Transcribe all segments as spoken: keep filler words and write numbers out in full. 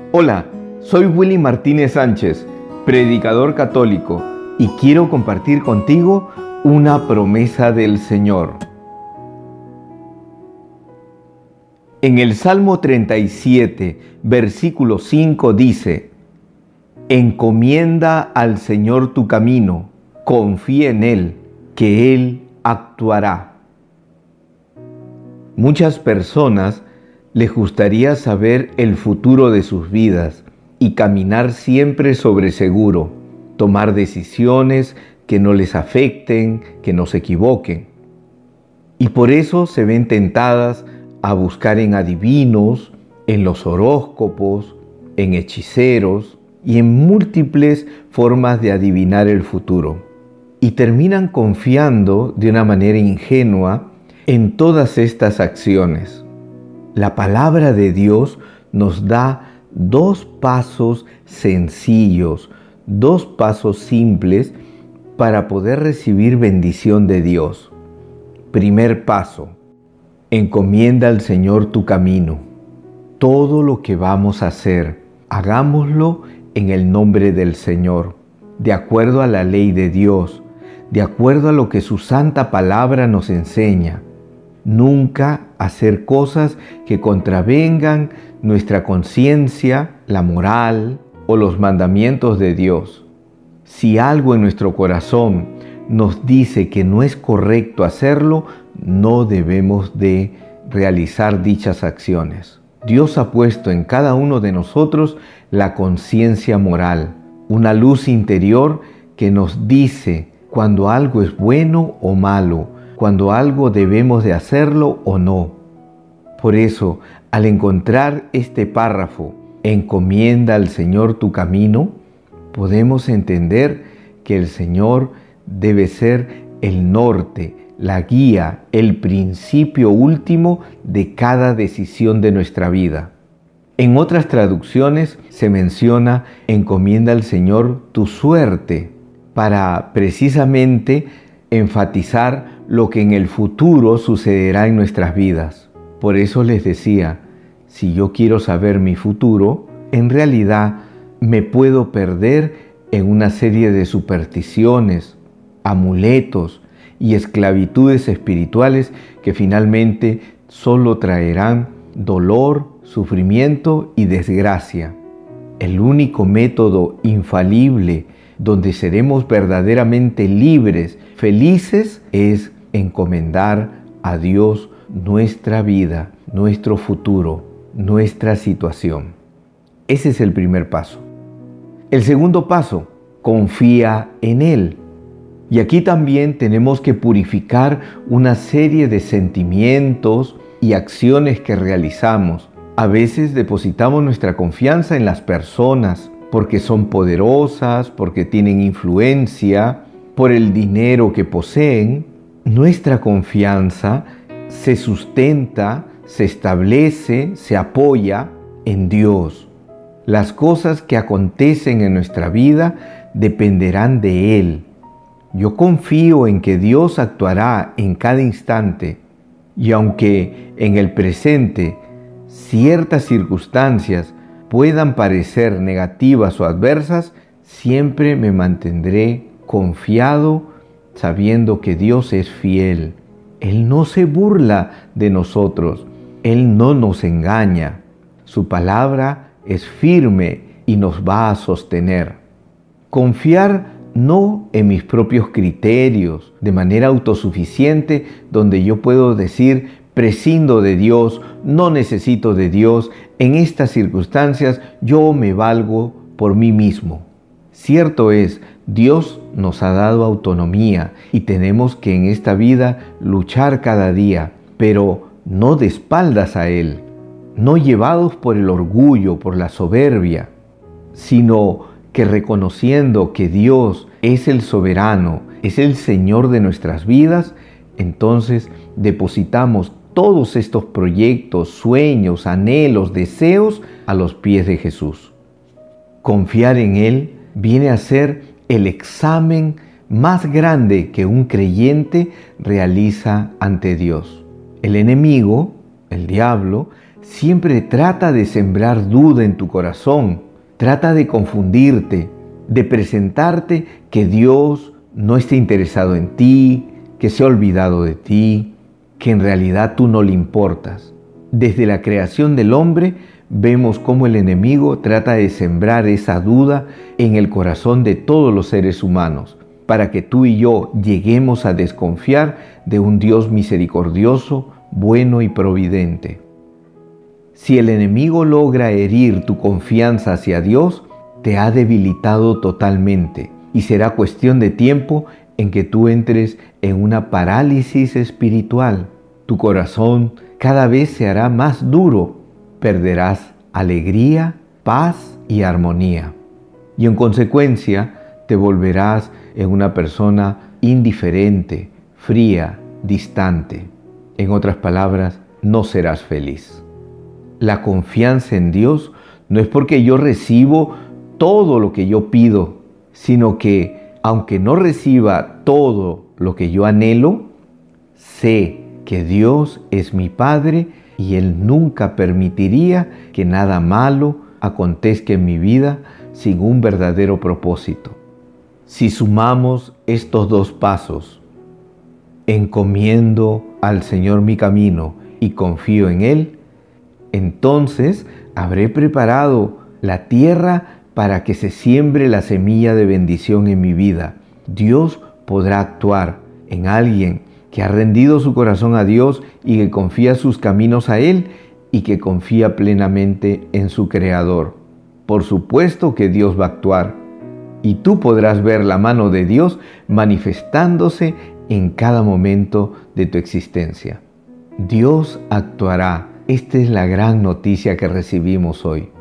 Hola, soy Willy Martínez Sánchez, predicador católico, y quiero compartir contigo una promesa del Señor. En el Salmo treinta y siete, versículo cinco dice: Encomienda al Señor tu camino, confía en Él, que Él actuará. Muchas personas les gustaría saber el futuro de sus vidas y caminar siempre sobre seguro, tomar decisiones que no les afecten, que no se equivoquen. Y por eso se ven tentadas a buscar en adivinos, en los horóscopos, en hechiceros y en múltiples formas de adivinar el futuro. Y terminan confiando de una manera ingenua en todas estas acciones. La palabra de Dios nos da dos pasos sencillos, dos pasos simples para poder recibir bendición de Dios. Primer paso: encomienda al Señor tu camino. Todo lo que vamos a hacer, hagámoslo en el nombre del Señor, de acuerdo a la ley de Dios, de acuerdo a lo que su santa palabra nos enseña. Nunca hacer cosas que contravengan nuestra conciencia, la moral o los mandamientos de Dios. Si algo en nuestro corazón nos dice que no es correcto hacerlo, no debemos de realizar dichas acciones. Dios ha puesto en cada uno de nosotros la conciencia moral, una luz interior que nos dice cuando algo es bueno o malo, cuando algo debemos de hacerlo o no. Por eso, al encontrar este párrafo, encomienda al Señor tu camino, podemos entender que el Señor debe ser el norte, la guía, el principio último de cada decisión de nuestra vida. En otras traducciones se menciona encomienda al Señor tu suerte, para precisamente enfatizar lo que en el futuro sucederá en nuestras vidas. Por eso les decía, si yo quiero saber mi futuro, en realidad me puedo perder en una serie de supersticiones, amuletos y esclavitudes espirituales que finalmente solo traerán dolor, sufrimiento y desgracia. El único método infalible donde seremos verdaderamente libres, felices, es encomendar a Dios nuestra vida, nuestro futuro, nuestra situación. Ese es el primer paso. El segundo paso: confía en Él. Y aquí también tenemos que purificar una serie de sentimientos y acciones que realizamos. A veces depositamos nuestra confianza en las personas porque son poderosas, porque tienen influencia, por el dinero que poseen. Nuestra confianza se sustenta, se establece, se apoya en Dios. Las cosas que acontecen en nuestra vida dependerán de Él. Yo confío en que Dios actuará en cada instante, y aunque en el presente ciertas circunstancias puedan parecer negativas o adversas, siempre me mantendré confiado, sabiendo que Dios es fiel. Él no se burla de nosotros, Él no nos engaña. Su palabra es firme y nos va a sostener. Confiar no en mis propios criterios, de manera autosuficiente, donde yo puedo decir, prescindo de Dios, no necesito de Dios, en estas circunstancias yo me valgo por mí mismo. Cierto es, Dios nos ha dado autonomía y tenemos que en esta vida luchar cada día, pero no de espaldas a Él, no llevados por el orgullo, por la soberbia, sino que reconociendo que Dios es el soberano, es el Señor de nuestras vidas, entonces depositamos todos estos proyectos, sueños, anhelos, deseos a los pies de Jesús. Confiar en Él viene a ser el examen más grande que un creyente realiza ante Dios. El enemigo, el diablo, siempre trata de sembrar duda en tu corazón, trata de confundirte, de presentarte que Dios no está interesado en ti, que se ha olvidado de ti, que en realidad tú no le importas. Desde la creación del hombre vemos cómo el enemigo trata de sembrar esa duda en el corazón de todos los seres humanos, para que tú y yo lleguemos a desconfiar de un Dios misericordioso, bueno y providente. Si el enemigo logra herir tu confianza hacia Dios, te ha debilitado totalmente y será cuestión de tiempo en que tú entres en una parálisis espiritual. Tu corazón cada vez se hará más duro, perderás alegría, paz y armonía. Y en consecuencia te volverás en una persona indiferente, fría, distante. En otras palabras, no serás feliz. La confianza en Dios no es porque yo recibo todo lo que yo pido, sino que aunque no reciba todo lo que yo anhelo, sé que Dios es mi Padre y Él nunca permitiría que nada malo acontezca en mi vida sin un verdadero propósito. Si sumamos estos dos pasos, encomiendo al Señor mi camino y confío en Él, entonces habré preparado la tierra para que se siembre la semilla de bendición en mi vida. Dios podrá actuar en alguien que ha rendido su corazón a Dios y que confía sus caminos a Él y que confía plenamente en su Creador. Por supuesto que Dios va a actuar y tú podrás ver la mano de Dios manifestándose en cada momento de tu existencia. Dios actuará. Esta es la gran noticia que recibimos hoy.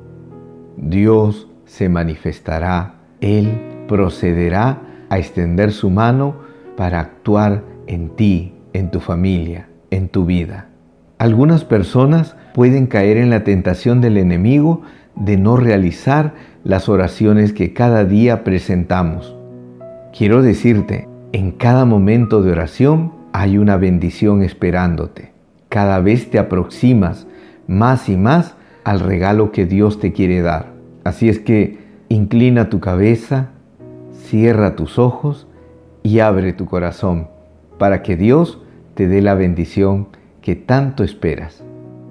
Dios se manifestará. Él procederá a extender su mano para actuar en ti, en tu familia, en tu vida. Algunas personas pueden caer en la tentación del enemigo de no realizar las oraciones que cada día presentamos. Quiero decirte, en cada momento de oración hay una bendición esperándote. Cada vez te aproximas más y más al regalo que Dios te quiere dar. Así es que inclina tu cabeza, cierra tus ojos y abre tu corazón para que Dios te dé la bendición que tanto esperas.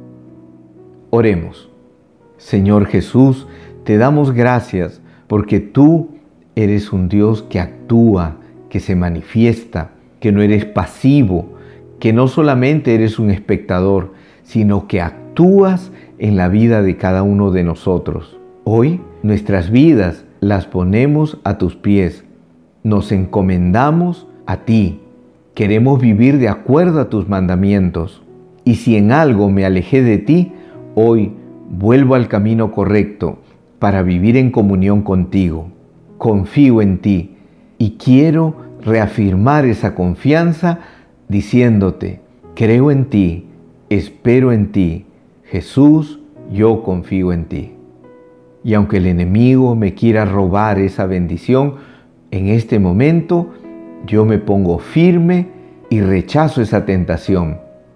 Oremos. Señor Jesús, te damos gracias porque tú eres un Dios que actúa, que se manifiesta, que no eres pasivo, que no solamente eres un espectador, sino que actúas en la vida de cada uno de nosotros. Hoy nuestras vidas las ponemos a tus pies, nos encomendamos a ti, queremos vivir de acuerdo a tus mandamientos. Y si en algo me alejé de ti, hoy vuelvo al camino correcto para vivir en comunión contigo. Confío en ti y quiero reafirmar esa confianza diciéndote, creo en ti, espero en ti. Jesús, yo confío en ti. Y aunque el enemigo me quiera robar esa bendición, en este momento yo me pongo firme y rechazo esa tentación.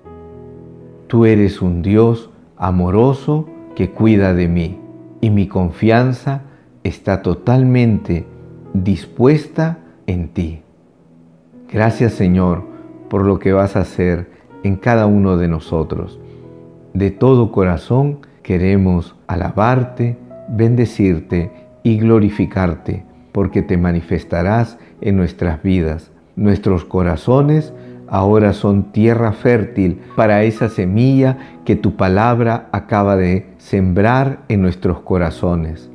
Tú eres un Dios amoroso que cuida de mí y mi confianza está totalmente dispuesta en ti. Gracias, Señor, por lo que vas a hacer en cada uno de nosotros. De todo corazón queremos alabarte, bendecirte y glorificarte, porque te manifestarás en nuestras vidas. Nuestros corazones ahora son tierra fértil para esa semilla que tu palabra acaba de sembrar en nuestros corazones.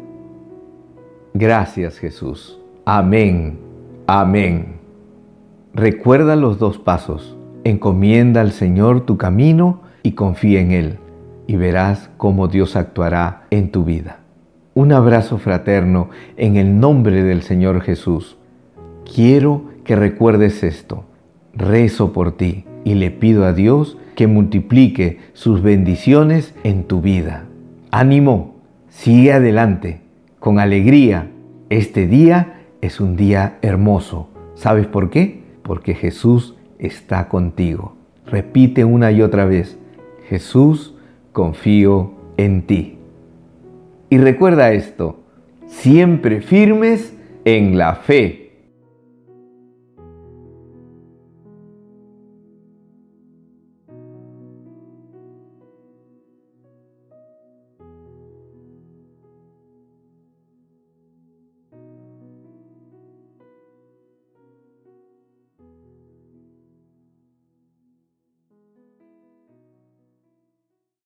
Gracias, Jesús. Amén. Amén. Recuerda los dos pasos. Encomienda al Señor tu camino y confía en Él, y verás cómo Dios actuará en tu vida. Un abrazo fraterno en el nombre del Señor Jesús. Quiero que recuerdes esto. Rezo por ti y le pido a Dios que multiplique sus bendiciones en tu vida. Ánimo, sigue adelante, con alegría. Este día es un día hermoso. ¿Sabes por qué? Porque Jesús está contigo. Repite una y otra vez, Jesús confío en ti. Y recuerda esto, siempre firmes en la fe.